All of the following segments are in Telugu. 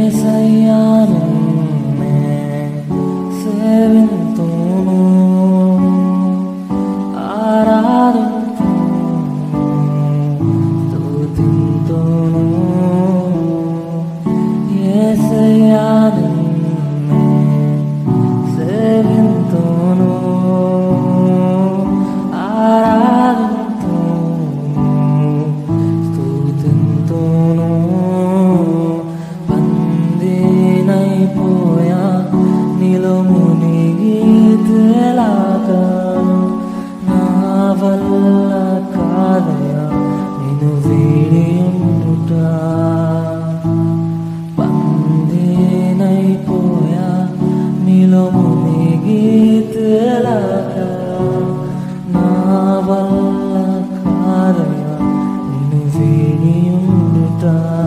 నీలో మునిగి తేలాగా నా వల్ల కాదయా నిన్ను వీడి ఉండుట. బందీనైపోయా నీలో మునిగి తేలాగా నా వల్ల కాదయా నిన్ను వీడి ఉండుట.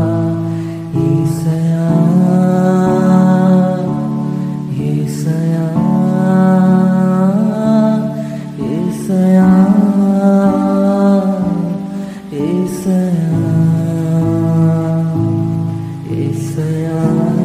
ఈసయా ఈసయా ఈసయా ఈసయా ఈసయా